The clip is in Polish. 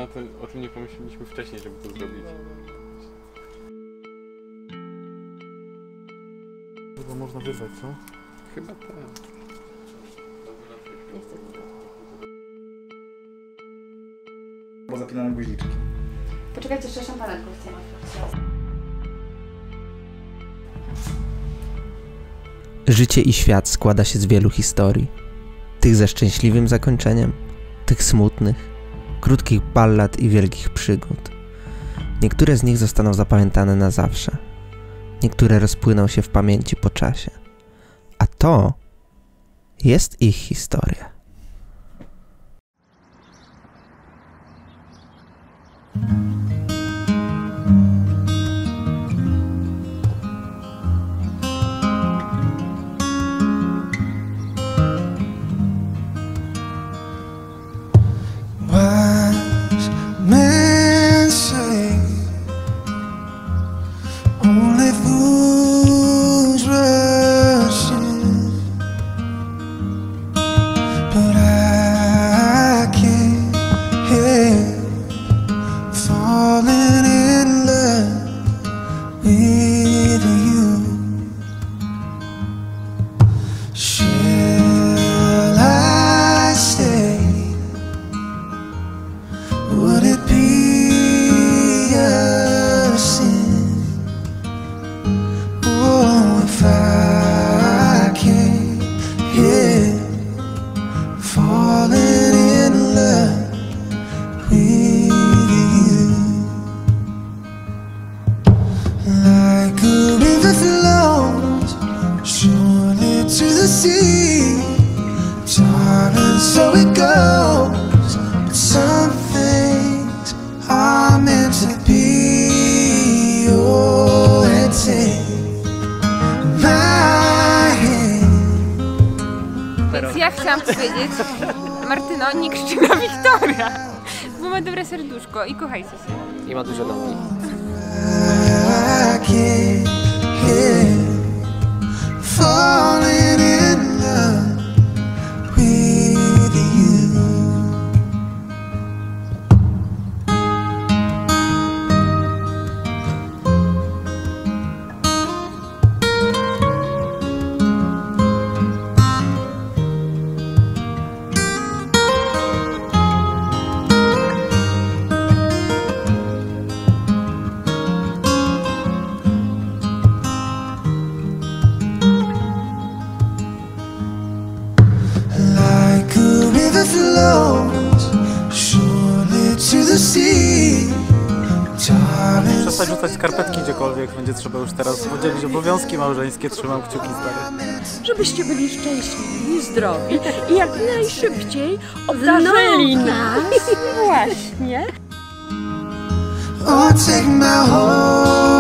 na to, o czym nie pomyśleliśmy wcześniej, żeby to zrobić. Chyba można wyrwać, co? Chyba tak. Nie chcę tego. Bo zapinane guziczki. Poczekajcie, jeszcze szampaneczkę chcę. Życie i świat składa się z wielu historii. Tych ze szczęśliwym zakończeniem, tych smutnych, krótkich ballad i wielkich przygód. Niektóre z nich zostaną zapamiętane na zawsze. Niektóre rozpłyną się w pamięci po czasie. A to jest ich historia. Wise men say only fools rush in, but I can't help falling in love with you. Shall I stay? Would it be a sin? Oh, if I can't help falling in love with you. Like a river flows surely to the sea, darling, so it goes. But some things are meant to be. Oh, and take my hand. Więc ja chciałam powiedzieć, Martyno, nie krzycz na Wiktoria, bo ma dobre serduszko i kochajcie się. I ma duże nogi. I can't help falling in love with you. Like a river flows surely to the sea, darling. Przestań rzucać skarpetki gdziekolwiek, będzie trzeba już teraz podzielić obowiązki małżeńskie, trzymam kciuki, stary. Żebyście byli szczęśliwi, zdrowi i jak najszybciej obdarzyli nas. Właśnie. Oh, take my whole